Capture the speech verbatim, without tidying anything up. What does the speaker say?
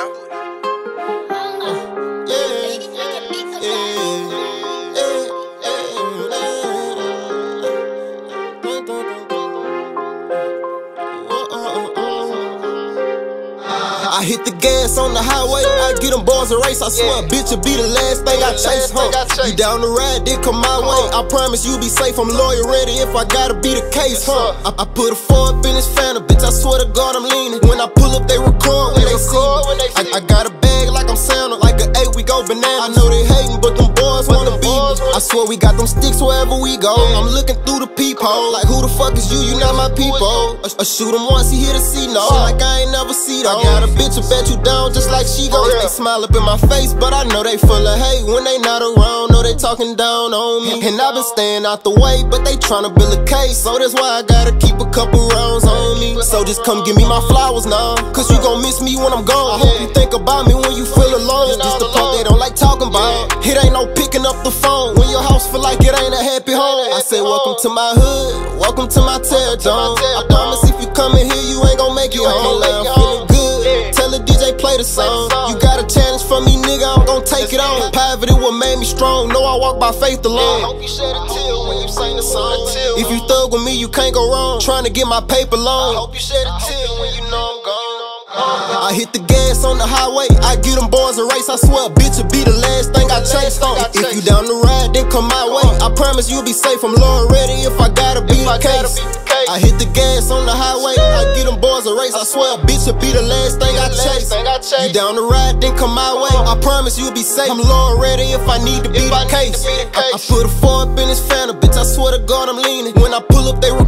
now. I hit the gas on the highway, I get them boys a race. I swear, bitch, it'll be the last thing I chase, huh? You down the ride, then come my way. I promise you be safe, I'm lawyer ready if I gotta be the case, huh? I, I put a four up in this Phantom, bitch, I swear to God I'm leaning. When I pull up, they record when they see me. I, I got a bag like I'm Santa, like an eight we go banana. I know they hating, but them boys wanna be me. I swear we got them sticks wherever we go. I'm looking through the peephole, like who the fuck is you? You not my people. I, I shoot him once, he hit a C no, like I ain't never see though. I got a bitch to bet you down just like she goes. They smile up in my face, but I know they full of hate when they not around. Know they talking down on me, and I've been staying out the way, but they tryna build a case, so that's why I gotta keep a couple rounds on me. So just come give me my flowers now, cause you gon' miss me when I'm gone. I hope you think about me when you feel alone. It's just the part they don't like talking about. It ain't no picking up the phone when your house feel like it ain't a happy home. I say welcome to my hood, welcome to my tear dome. I promise if you come in here, you ain't gon' make it home. I'm feeling good, tell the D J play the song. You got a challenge for me, nigga, I'm gon' take it on. Poverty what made me strong, know I walk by faith alone. Hope you shed a tear when you sing the song. If you thug with me, you can't go wrong, trying to get my paper long. I hope you shed a tear when you know I'm gone. I hit the gas on the highway, I get them boys a race. I swear, bitch, it'll be the last thing I chase on. If you down the ride, then come my way. I promise you'll be safe, I'm lawyer ready if I gotta be the case. I hit the gas on the highway, I get them boys a race. I swear, bitch, it'll be the last thing I chase. You down the ride, then come my way. I promise you'll be safe, I'm lawyer ready if I need to be the case. I, I put a four up in this Phantom, bitch, I swear to God I'm leaning. When I pull up, they